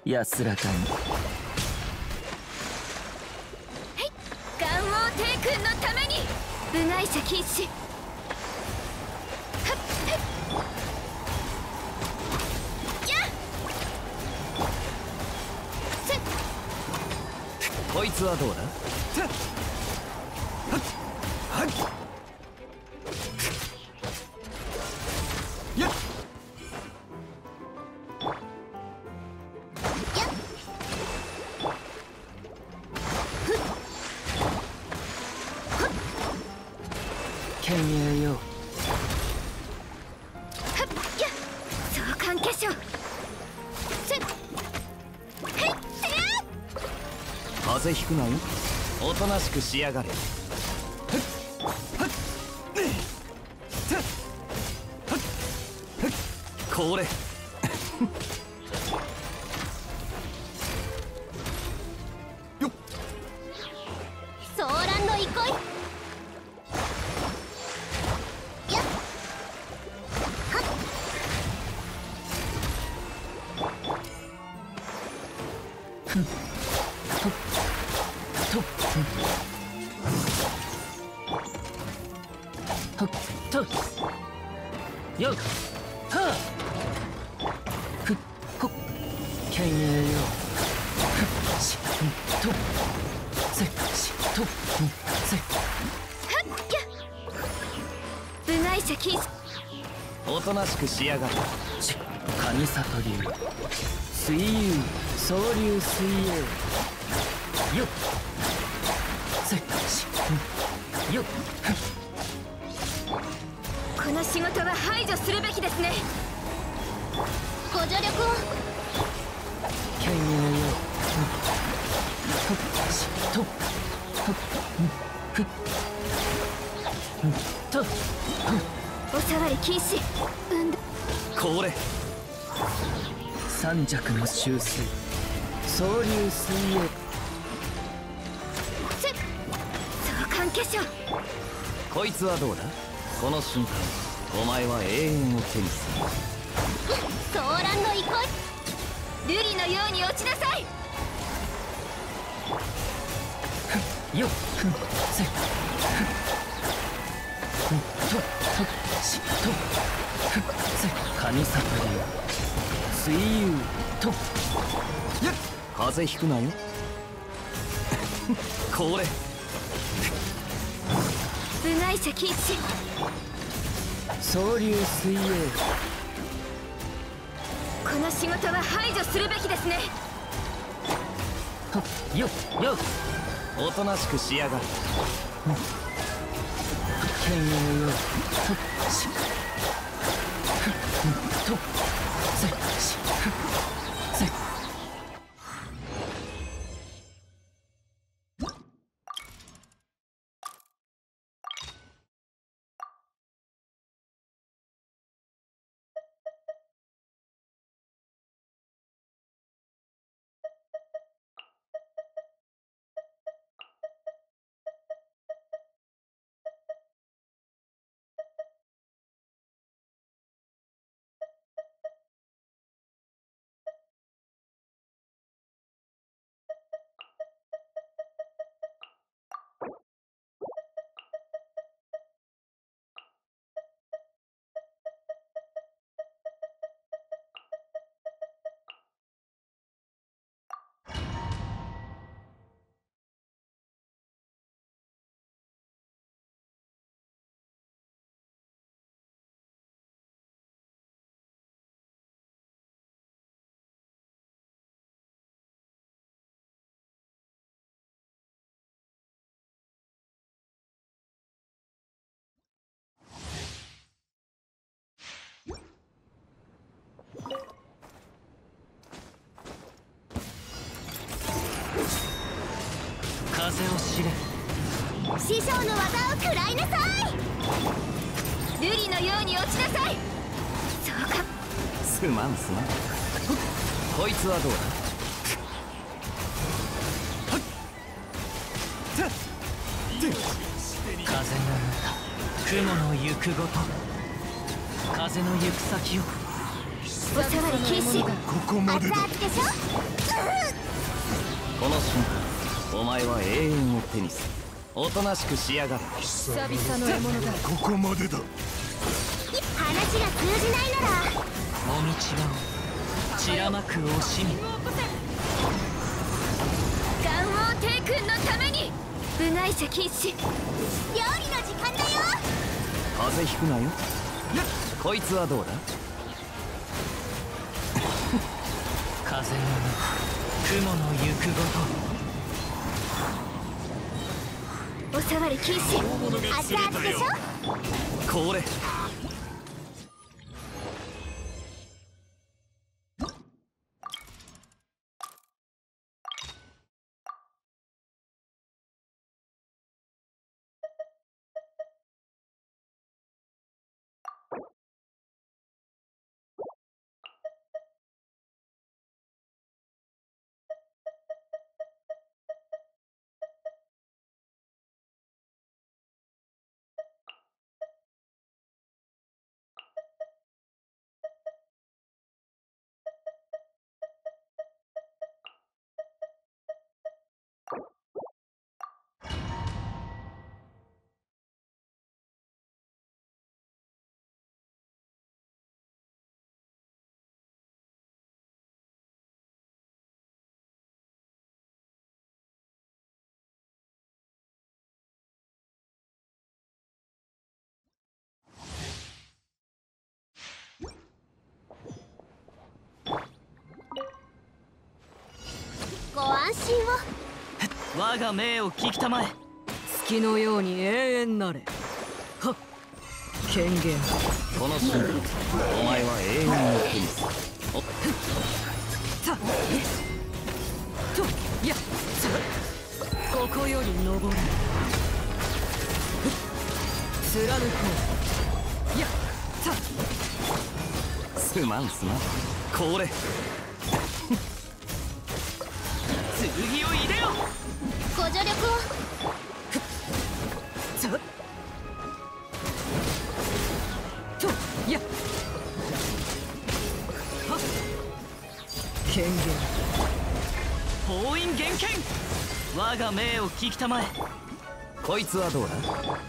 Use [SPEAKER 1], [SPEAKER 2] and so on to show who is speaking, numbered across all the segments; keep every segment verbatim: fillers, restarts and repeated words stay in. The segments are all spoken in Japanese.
[SPEAKER 1] 安らかに。
[SPEAKER 2] はい、元王帝君のために部外者禁止。はっはっやっせっ。
[SPEAKER 1] こいつはどうだ。はっはっやっ剣栄よ。
[SPEAKER 2] はっやっ相関化粧。せっへいせや。
[SPEAKER 1] 風邪ひくなよ。おとなしくしやがれ。これよっ。
[SPEAKER 2] ソーランの憩い。やっはっ
[SPEAKER 1] ふんととはっとよっはあふっほっ剣栄よ。ふっしんとせしとんせ
[SPEAKER 2] はっやっ部外者禁止。
[SPEAKER 1] おとなしくしやがれ。し神里流水遊総流水泳よっせしんよっふっ。
[SPEAKER 2] この仕事は排除するべきですね。ご助力を。
[SPEAKER 1] 剣栄よ。ふっしとふっふっと
[SPEAKER 2] お触り禁止。運動。
[SPEAKER 1] これ三尺の修正総流水泳
[SPEAKER 2] せっ相関化粧。
[SPEAKER 1] こいつはどうだ。この瞬間お前は永遠を手にす
[SPEAKER 2] ソーランの憩い。瑠璃のように落ちなさい。
[SPEAKER 1] るよっふんせふんととしとふせ神里流水遊とやっ風邪ひくなよ。これ
[SPEAKER 2] 部外者禁止。
[SPEAKER 1] 総流水泳
[SPEAKER 2] この仕事は排除するべきですね。
[SPEAKER 1] はっよっよっおとなしくしやがれ。剣栄よ。はっしふっとせしふっせ風を知れ。
[SPEAKER 2] 師匠の技を食らいなさい。瑠璃のように落ちなさい。そうか。
[SPEAKER 1] すまんすまん。こいつはどうだ。風の中雲の行くごと風の行く先を
[SPEAKER 2] おさわり禁止。
[SPEAKER 3] ここまでだ。
[SPEAKER 2] 熱々でしょ。
[SPEAKER 1] この瞬間お前は永遠を手にする。おとなしくしやがる。
[SPEAKER 4] 久々の獲物だ。
[SPEAKER 3] ここまでだ。
[SPEAKER 2] 話が通じないなら
[SPEAKER 1] もみちは散らまく惜しみ。
[SPEAKER 2] ガン王帝君のために部外者禁止。料理の時間だよ。
[SPEAKER 1] 風邪ひくなよ。こいつはどうだ。風の雲の行くごと。
[SPEAKER 2] おさわり禁止。熱々でしょ。
[SPEAKER 1] これ
[SPEAKER 2] ご安心を。
[SPEAKER 1] 我が命を聞きたまえ。
[SPEAKER 4] 月のように永遠なれ。はっ、権限。
[SPEAKER 1] この瞬間お前は永遠を手にする。お
[SPEAKER 4] さとやさここより登る。貫こう。やさ
[SPEAKER 1] すまんすまん。これ剣を入れよ。
[SPEAKER 2] ご助力を。
[SPEAKER 4] さとやはっ、権限。
[SPEAKER 1] 封印厳剣。我が命を聞きたまえ。こいつはどうだ。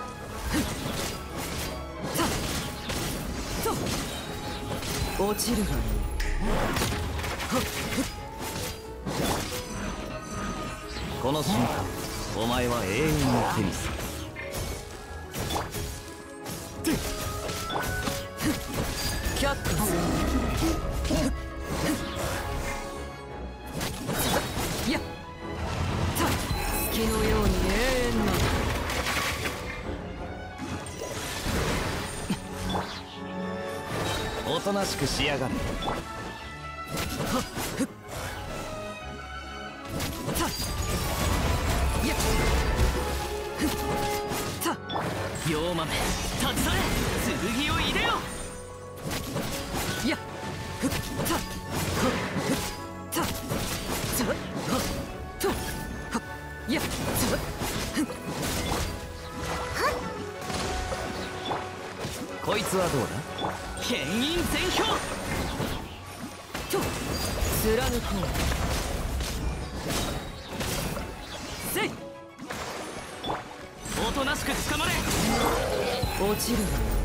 [SPEAKER 4] さと落ちるがいい。はっ、
[SPEAKER 1] この瞬間お前は永遠を手にする。
[SPEAKER 4] 却下する。やっ、月のように永遠な。
[SPEAKER 1] おとなしくしやがる。妖豆立ち去れ。剣を入れよ。
[SPEAKER 4] やっふっ、たはっふっ、たざはっとはっ、やっざふっ。
[SPEAKER 1] こいつはどうだ。剣印全氷
[SPEAKER 4] と貫こう。せい、
[SPEAKER 1] おとなしく捕まれ。
[SPEAKER 4] 落ちるが